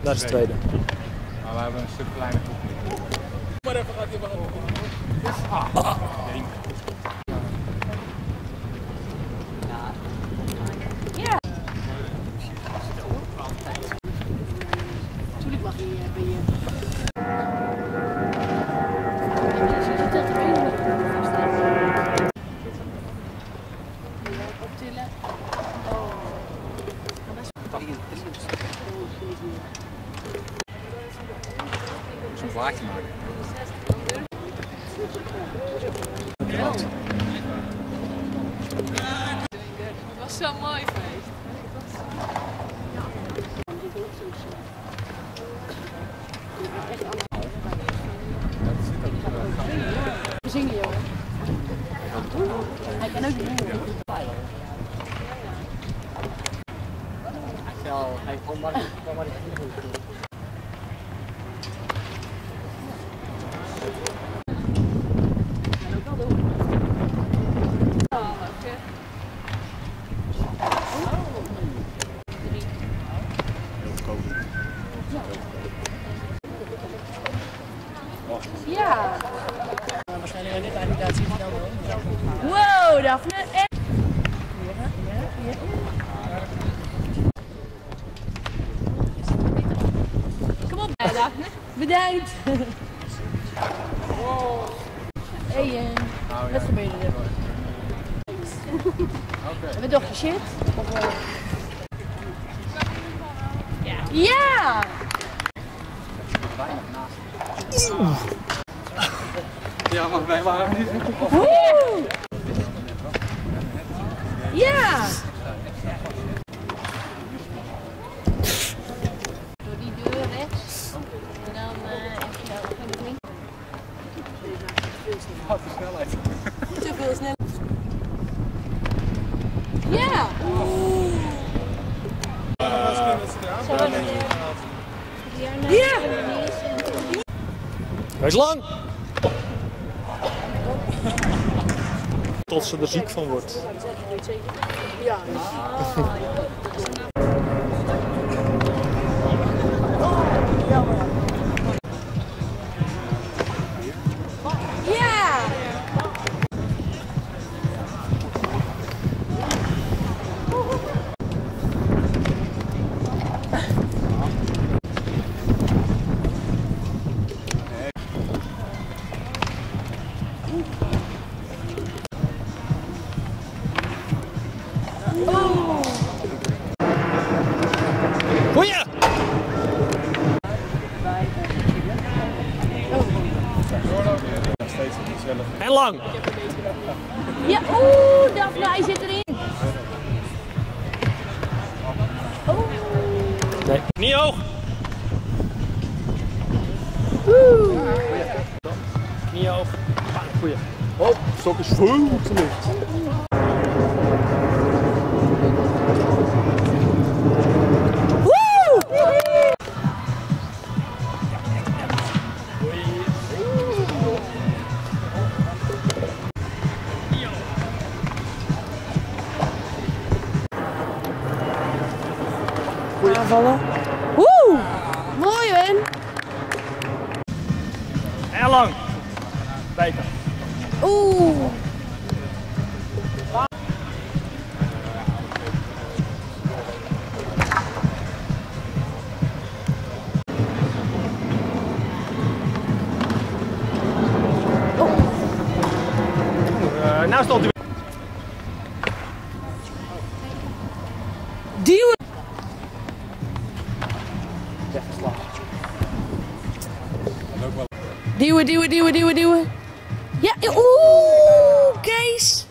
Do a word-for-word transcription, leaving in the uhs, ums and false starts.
Dat is de tweede. Maar we hebben een stuk kleiner groep. Maar even gaat hij maar op. Ah. Ja. Tuurlijk mag je bij je. Optillen. Oh. Zo'n plaatje maken. Het was zo mooi geweest. We zingen, jongen. Hij kan ook niet meer. Hij kwam maar niet goed. Ja. Waarschijnlijk aan dit eigenlijk zien we dan wel. Wow, Daphne. Kom op, Daphne. Bedankt. Wow. Hey, uh, Nou, wat gebeurde er? Hebben we toch shit? Of, uh... Ja. Ja! Ja, maar wij waren niet. Woe! Ja! Door die deur rechts. En dan uh, heb je daar ook een link. Wat de snelheid. Te veel snel. Ja! Ja! Hij is lang! Tot ze er ziek van wordt. Ja. Ja! Goeie! En lang! Ja, oeh, Daphne, hij zit erin. Oh. Nee, niet hoog! Oeh. Niet hoog. Goeie. Oh, stok is vol op de lucht. Aanvallen. Woe! Mooi, hè? En lang. Beter. Oeh. Uh, nou stond hij. Duwen. Duwen, duwen, duwen, duwen, duwen. Ja, oeh, Kees.